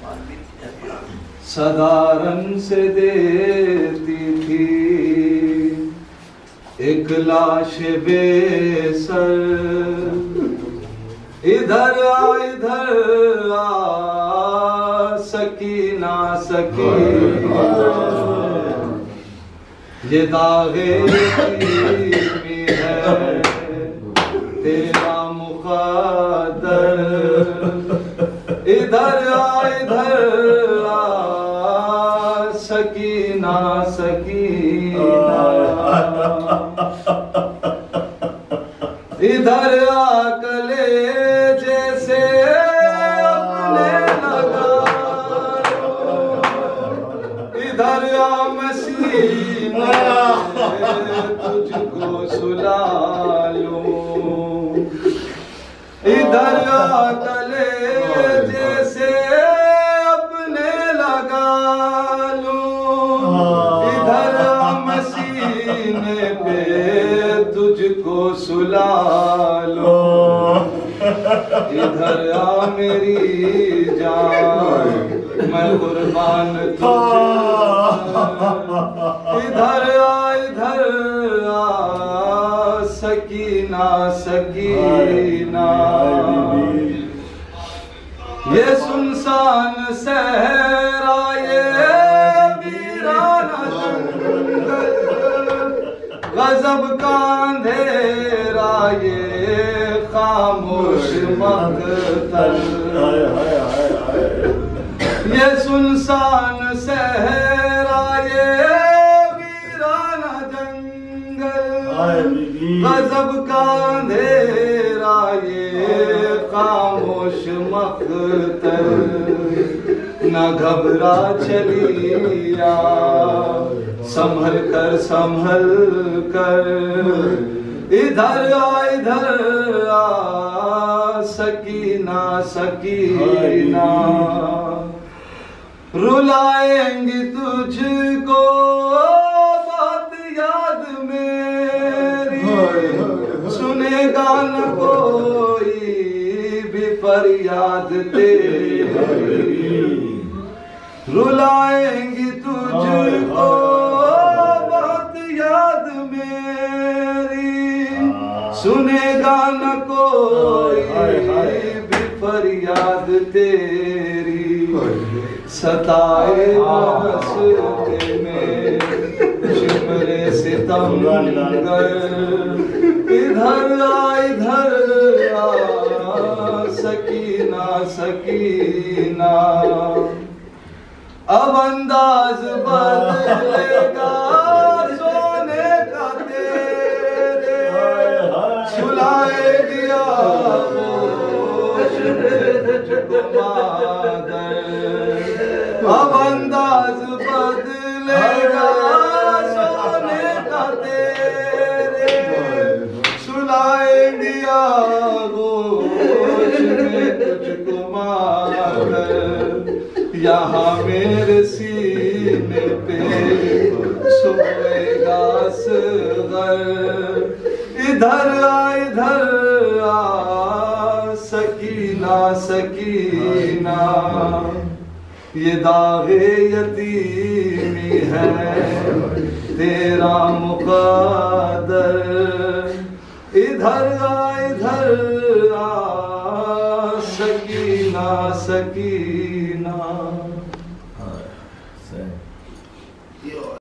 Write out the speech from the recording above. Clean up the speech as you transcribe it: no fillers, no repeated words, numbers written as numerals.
सदारन से देती थी एक लाश बेसर, इधर आ सकीना सकीना, ये दागे में है तेरा मुक़द्दर, इधर आ सकीना सकीना, इधर आ कलेजे से अपने लगा लो, इधर आ मसीना तुझको सुला लूं, इधर आ कलेजे से अपने लगा लूं, इधर आ मसीने पे तुझको सुला लो, इधर आ मेरी जान मैं कुर्बान इधर आ सकीना सकीना, ये सुनसान सहरा ये वीराना जंगल, गजब का अंधेरा ये खामोश मक़तल, ये सुनसान सहरा ये वीराना जंगल, गजब का अंधेरा ये खामोश मक़तल, न घबरा चलिया संभल कर, इधर आ सकीना सकीना, रुलाएंगी तुझको बात याद मेरी, सुनेगा न कोई भी फरियाद तेरी, रुलाएंगी तुझको बात याद मेरी, सुनेगा न कोई भी फरियाद तेरी, सताए रस्ते में शिमरे सितमगर, इधर आ सकीना सकीना, अब अंदाज बदलेगा सोने का तेरे, सुलाए दिया अब अंदाज बदलेगा सोने का तेरे, सुलाए दिया गोश में तुझको मार, यहाँ मेरे सीने पे सोएगा असग़र, इधर आ सकीना सकीना, ये दागे यतीमी है तेरा मुक़द्दर, इधर आ सकीना सकीना।